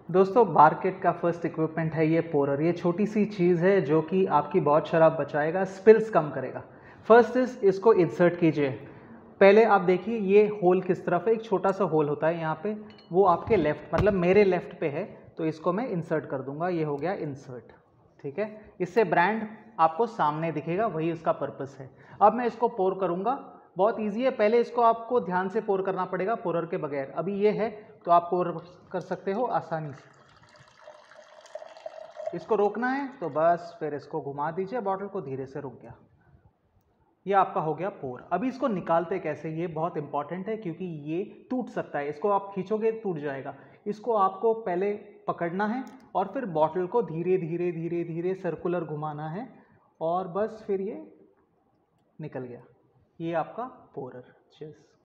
दोस्तों मार्केट का first equipment है ये पोरर। ये छोटी सी चीज़ है जो कि आपकी बहुत शराब बचाएगा, स्पिल्स कम करेगा। फर्स्ट इज इसको इंसर्ट कीजिए। पहले आप देखिए ये होल किस तरफ है, एक छोटा सा होल होता है यहाँ पे, वो आपके लेफ्ट मतलब मेरे लेफ्ट पे है, तो इसको मैं इंसर्ट कर दूंगा। ये हो गया इंसर्ट, ठीक है। इससे ब्रांड आपको सामने दिखेगा, वही उसका पर्पस है। अब मैं इसको पोर करूंगा, बहुत ईजी है। पहले इसको आपको ध्यान से पोर करना पड़ेगा पोरर के बगैर। अभी ये है तो आप पोर कर सकते हो आसानी से। इसको रोकना है तो बस फिर इसको घुमा दीजिए, बॉटल को धीरे से रुक गया। ये आपका हो गया पोर। अभी इसको निकालते कैसे, ये बहुत इंपॉर्टेंट है क्योंकि ये टूट सकता है। इसको आप खींचोगे टूट जाएगा। इसको आपको पहले पकड़ना है और फिर बॉटल को धीरे धीरे धीरे धीरे सर्कुलर घुमाना है और बस फिर ये निकल गया। ये आपका पोरर। चीज़।